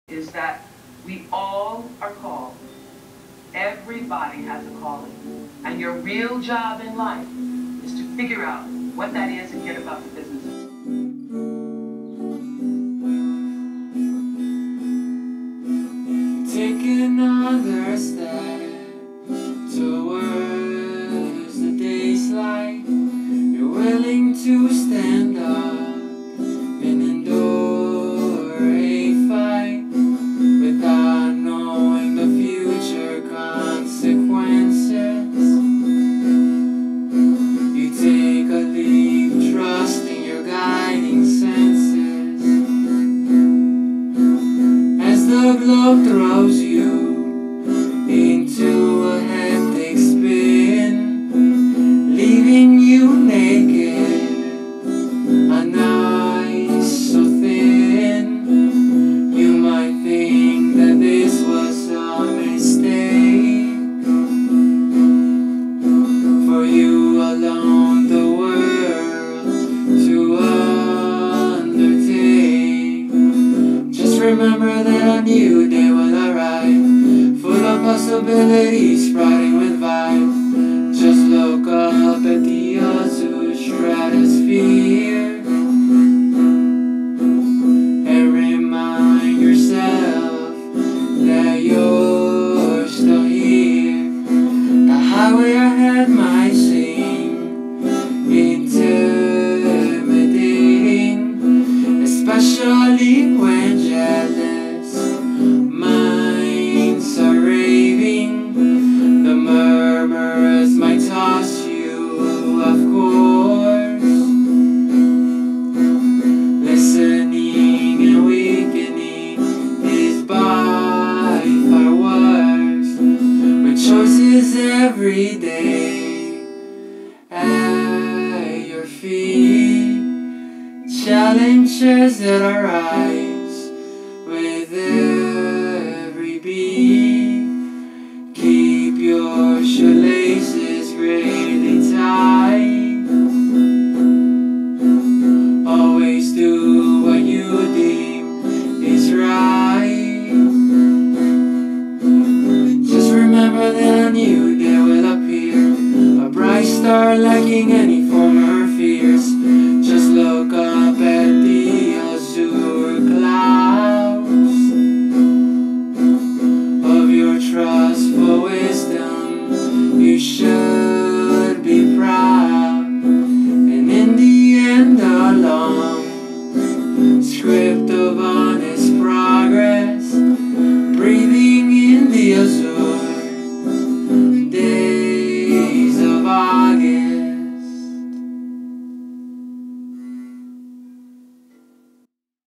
is that we all are called. Everybody has a calling. And your real job in life is to figure out what that is and get about the business. Take another step towards the day's light. You're willing to stand up and endure a fight without knowing the future consequences. You take a leap, trusting your guiding senses. As the globe throws you into a hectic spin, leaving you naked, an ice so thin. You might think that this was a mistake. For you alone the world to undertake. Just remember that a new day will arrive, full of possibilities, sprouting with vibe. Just look up at the azure stratosphere and remind yourself that you're still here. The highway ahead might seem intimidating, especially when jealous minds are raving. The murmurs might toss you, of course. Listening and weakening is by far worse. With choices every day at your feet, challenges that arise within.